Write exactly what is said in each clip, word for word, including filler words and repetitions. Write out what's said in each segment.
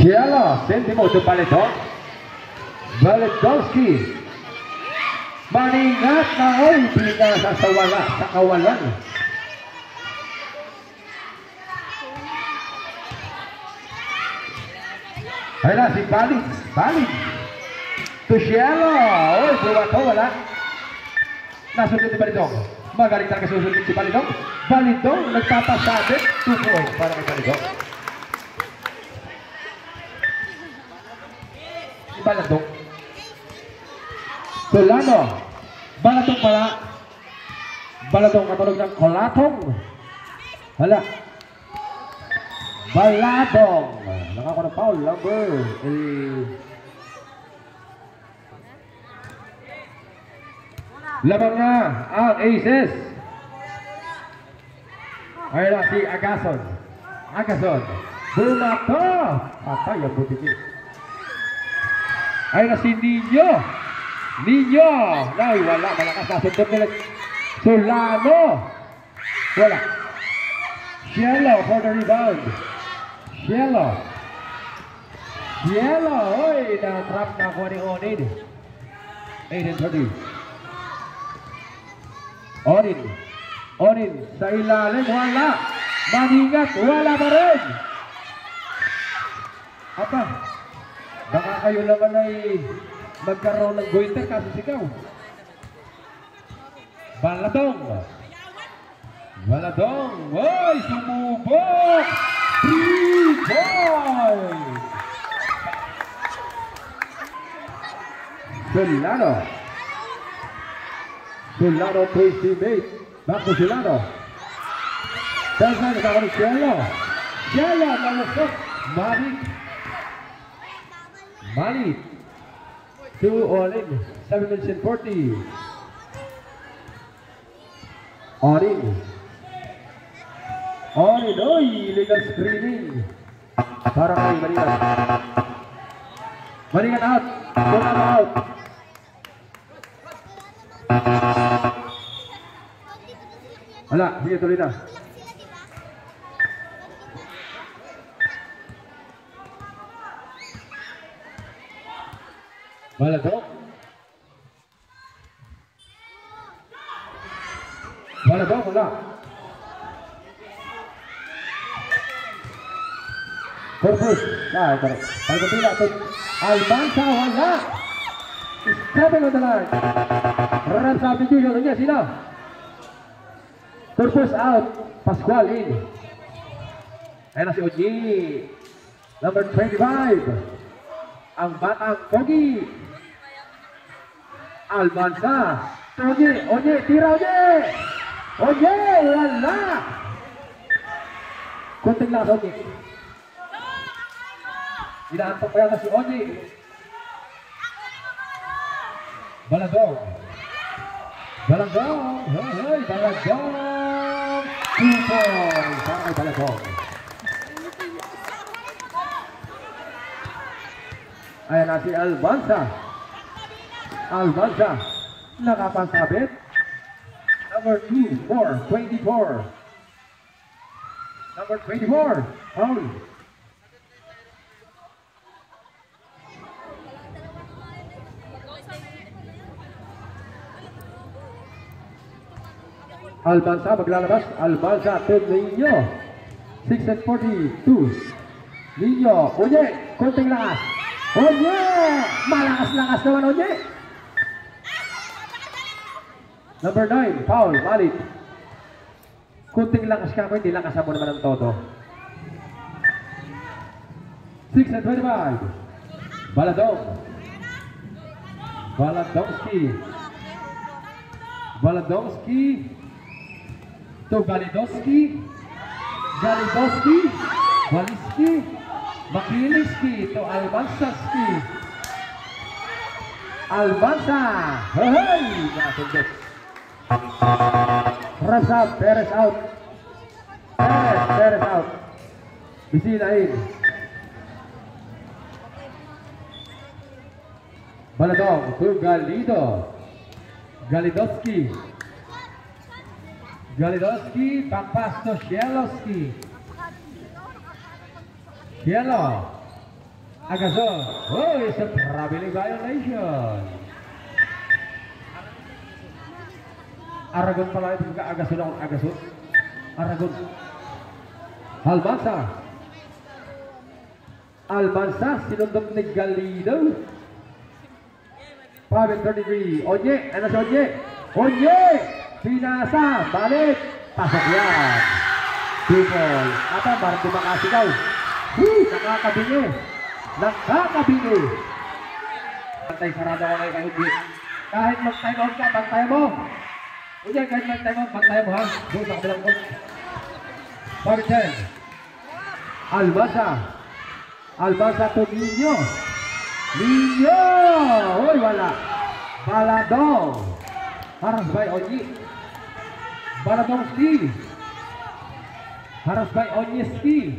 Cielo, sentimo to Baledon. Baledowski. Maningat na oy, pinasa sa wala, sa kawalan. Ay na si Balit, Balit. To Cielo, oy, buwato wala. Nasunod si Baledon. Magaling talaga susunod si Baledon. Baledon, nagpapasabit, two points para kay Baledon. Si Baledon. Solano. Baladong pala. Baladong katulog ng kolatong. Hala. Baladong. Nakako ng foul. Number. Labang na ang aces. Ayun na si Agason. Agason. Bumato. Patay ang butiki. Ayun na si Nino. Nino. Ay, wala. Malakas na sundot nila. Solano. Wala. Cielo for the rebound. Cielo. Cielo. Oy, na-trap na ko ni Onin. Aiden thirty. Onin. Onin. Sa ilalim. Wala. Maningat. Wala pa rin. Apa? Baka kayo naman ay magkaroon ng goiter kasi sikaw. Baladong. Baladong. Oy, sumubok. Three points. Solano. Solano to his teammate. Back to Solano. Dahil na kasama ni Cielo. Cielo, nalusok. Malit. Malit. Two all in. seven minutes and forty. Orin. Orin. Oy, illegal screening. Para kay Maningat. Maningat out. Solano out. Wala, sige tuloy na. Baladong. Baladong, wala. Corpus. Ah, ito. Pagkatila ito. Almanza, wala. Stepping on the line. Run substitution. Ano niya, sila? Corpus out. Pascual in. Ayan na si Oji. Number twenty-five. Ang batang Pogi. Almanza. Oye, oye, tira oye. Oye, wala. Kunting lang sa Oye. Inaantok pa yata si Oye. Baladong. Baladong. Hey, hey, Baladong. Two points. Para kay Baladong. Ayan na si Almanza. Almanza. Nakapansabit. Number two, four, twenty-four. Number twenty-four. Paul. Almanza maglalabas. Almanza to Nino. six and forty-two. Nino. Oye, konting lakas. Oye! Malakas-lakas naman, Oye! Number nine, Paul, Malit. Kunting lakas ka ko, hindi lakasan mo naman ang todo. six and twenty-five. Baladong. Baladowski. Baladowski. To Galidowski. Galidowski. Waliski. Makiliski to Almanzaski. Almanza. Hey, nakasundot. Razab, Perez out. Perez, Perez out. Bisina in. Baladong to Galido. Galidowski. Galidowski, back pass to Cielowski. Cielo. Agason. Oh, it's a traveling violation. Aragon pala itu juga Agason lawan Agason. Aragon. Almansa. Almansa sinuntok ni Galido. Pabit thirty-three. Onye, ano si Onye? Onye! Pinasa, balik. Pasok yan. People. Apa, barang tumakasi daw. Woo, nakakabingi. Nakakabingi. Bantay sarado ko kayo kayo. Kahit mag-time out ka, bantay mo. Onye, kahit mag-time out, bantay mo ha. Doon sa kabilang ko. Pabit ten. Almansa. Almansa to Niño. Niño! Uy, wala. Baladong. Haras by Onye. Baladong steal. Haras by Onye steal.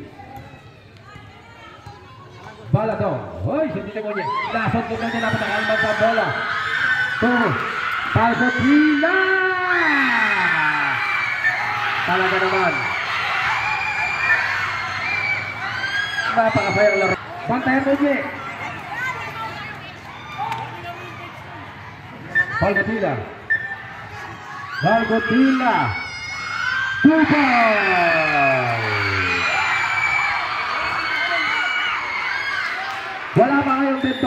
Baladong. Uy, sunditin mo niya. Lasot ko na niya dapat ang Almansa bola. Two. Palpotila! Talaga naman. Napakasayang laro. Pantayan mo niya. Palpotila. Palpotila. Tupay. Wala pa kayong dito.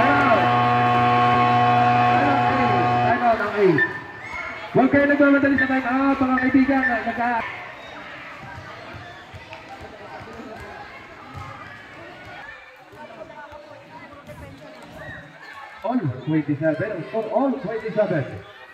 Time out ang eight. Huwag kayo nagmamadali sa time out, mga kaibigan. Nagka... All twenty-seven. All twenty-seven.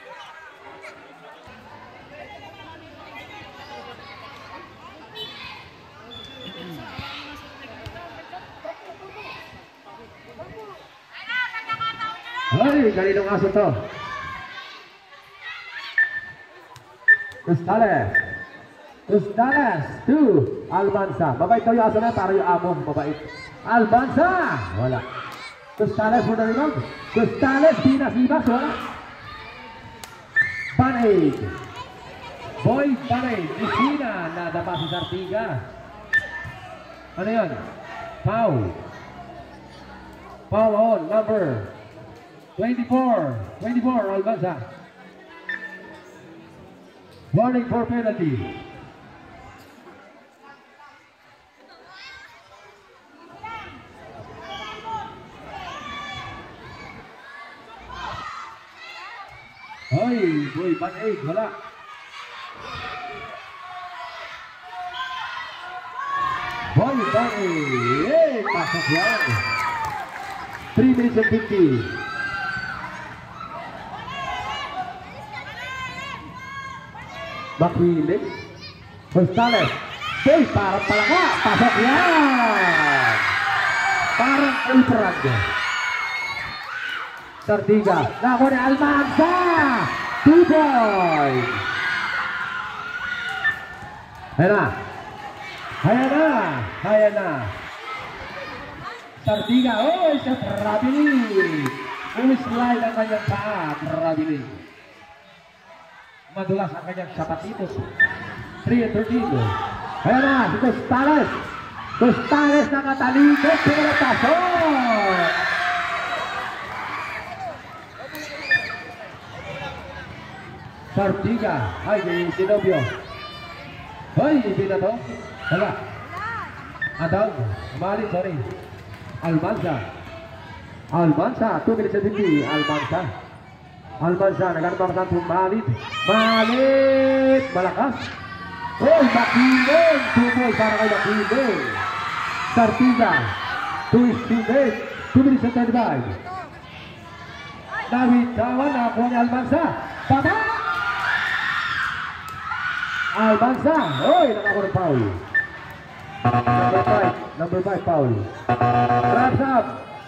Ay, kaninong aso to? Ustales. Ustales to Almansa. Mabait daw yung aso na para yung amo. Mabait. Almansa. Wala. Ustales mo na rin. Ustales, pinasibas. Wala. Panay. Boy Panay. Isina. Nadapa si Sartiga. Ano yun? Pau. Pau on. Number twenty-four. twenty-four. Almansa. Warning for penalty. Hoy, boy, Panay, wala. Boy, Panay, eh, pasok yan. three minutes and fifty. Makilig. Gonzales. Hey, parang palaka. Pasok yan. Parang ultrag. Sartiga. Nako ni Almansa. Two points. Ayan na. Ayan na. Ayan na. Sartiga. Oh, siya traveling. Umislide ang kanyang paa. Traveling. Madulas ang kanyang sapatitos. three and thirteen. Ayan na, si Costales. Costales nakatalikod. Pero pasok. Sartiga. Ay, di Sinobio. Hoy, hindi na to. Wala. Adang. Mali, sorry. Almansa. Almansa. two minutes and fifty. Almansa. Almansa, nagkakaroon pa sa Malit. Malit! Malakas. Oh, Makiling! Two points para kay Makiling. Sartiga. Two is two days. Two minutes and thirty-five. Nawitawan na ako ni Almansa. Baba! Almansa. Oy, nakakurang foul. Number five. Number five, foul. Wraps up.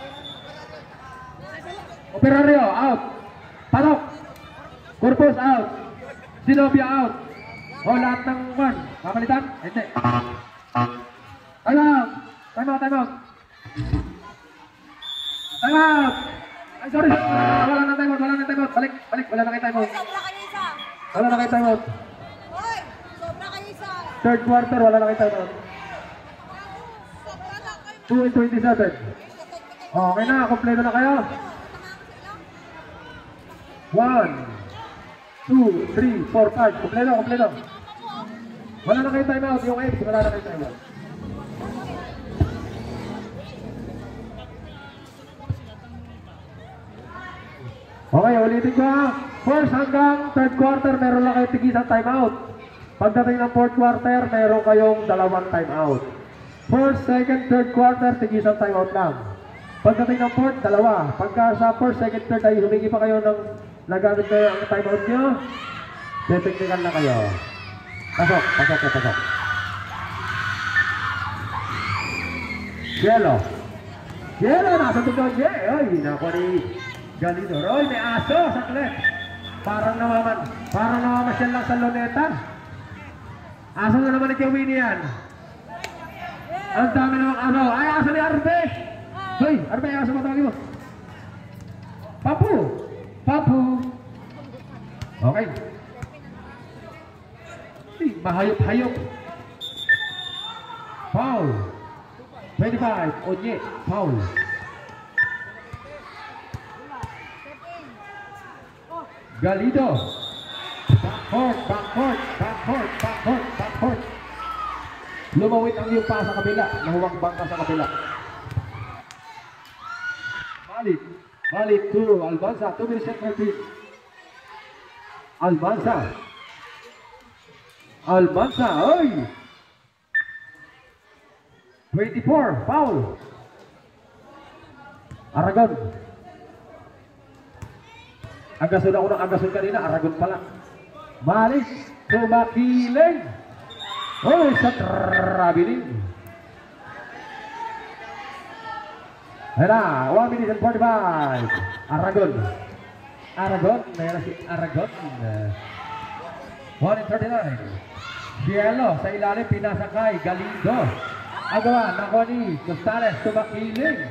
Operario, out. Palok. Corpus out. Sinobia out. O lahat ng one. Mamalitan? Hindi. Time out. Time out, time out. Time out. Ay, sorry. Uh, wala na time out, wala na time out. Balik, balik. Wala na kayo time out. Wala na kayo time out. Third quarter, wala na kayo time out. two and twenty-seven. Okay na, kompleto na kayo. One, two, three, four, five. Kompleto, kompleto. Wala na kayo time out. Yung X, wala na kayo time out. Okay, ulitin ko ha. First hanggang third quarter, meron lang kayo tigisang time out. Pagdating ng fourth quarter, meron kayong dalawang time out. First, second, third quarter, tigisang time out lang. Pagdating ng fourth, dalawa. Pagka sa first, second, third ay humingi pa kayo ng nagamit kayo ang time out nyo, titiknikan na kayo. Pasok, pasok, pasok. Yellow. Yellow, nasa tukod niya. Ay, nakuha ni Galindo. Roy, may aso sa clip. Parang namaman, parang namamasyal lang sa luneta. Aso na naman ni Kewini yan. Ang dami namang aso. Ay, aso ni Arbe. Hoy, Arbe, aso mo tawagin mo. Papu. Papu. Okay. Ay, mahayop-hayop. Foul. twenty-five. Onye. Foul. Galindo. Backcourt, backcourt, backcourt, backcourt, backcourt. Lumawit ang iyong pa sa kabila. Nahuwag ka sa kabila. Balik. Balik to Almanza. two minutes and thirteen. Almanza. Almanza. Oy! twenty-four. Foul. Aragon. Agasun ako ng agasun kanina. Aragon pala. Balik. Tumakiling. Oh, sa trabiling. Hala, one minute and forty-five. Aragon. Aragon. Mayroon si Aragon. one and thirty-nine. Bielo sa ilalim pinasakay. Galindo. Agawa. Nakuha ni Gustales. Tumakiling.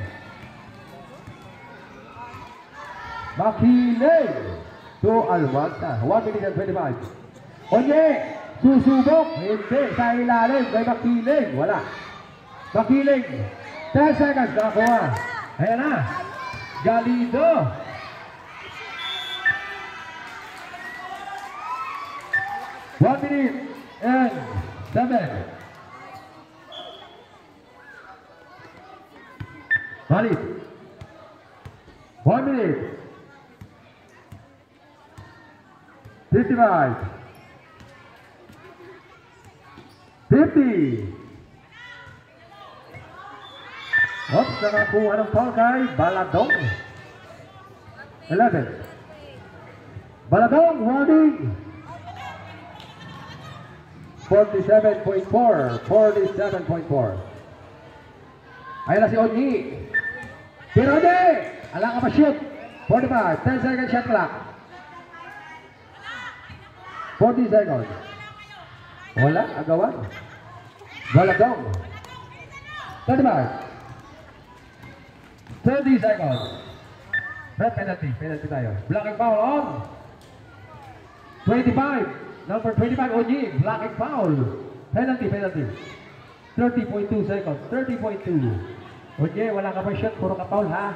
Makiling. To Almanza. one minute and twenty-five. Onye. Susubok. Hindi. Sa ilalim. May Makiling. Wala. Makiling. ten seconds. Nakakuha. Ayan na. Galindo. one minute and seven. Balik. one minute. fifty-five. fifty. Oops, nakakuha ng foul kay Baladong. eleven. Baladong, warning. forty-seven point four. forty-seven point four. Ayan na si Onyi. Pero hindi. Alang ka pa shoot. forty-five. ten seconds shot clock. forty seconds. Wala, agawan. Baladong. thirty-five. thirty seconds. Red penalty. Penalty tayo. Blocking foul on. twenty-five. Number twenty-five, Onyi. Blocking foul. Penalty, penalty. thirty point two seconds. thirty point two. Onyi, wala ka pa shot. Puro ka foul, ha?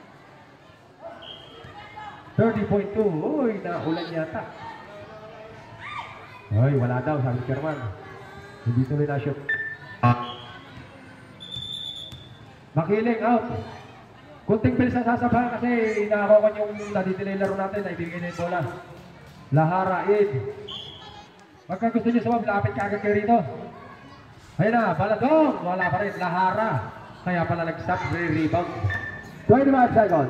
thirty point two. Uy, naulan yata. Uy, wala daw. Sabi Kerman. Hindi tuloy na shot. Makiling out. Kunting bilis na sasabahan kasi inahawakan yung nadidelay laro natin na ibigay na yung bola. Lahara in. Pagka gusto nyo sumab, lapit ka agad kayo rito. Ayun na, Baladong. Wala pa rin. Lahara. Kaya pala nag-stop. Re-rebound. twenty-five seconds.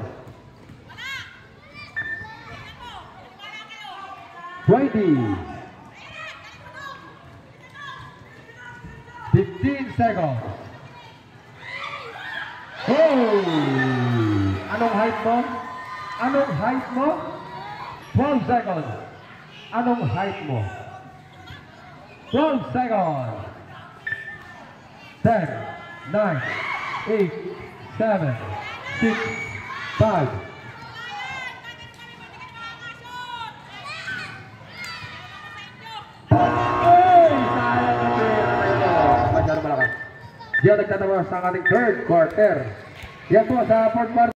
twenty. fifteen seconds. Oh! Anong height mo? Anong height mo? twelve seconds. Anong height mo? twelve seconds. ten, nine, eight, seven, six, five. Ay! Sayang na pera na ito. Masyado malakas. Diyan nagtatapos ang ating third quarter. Yan po sa Fort Mar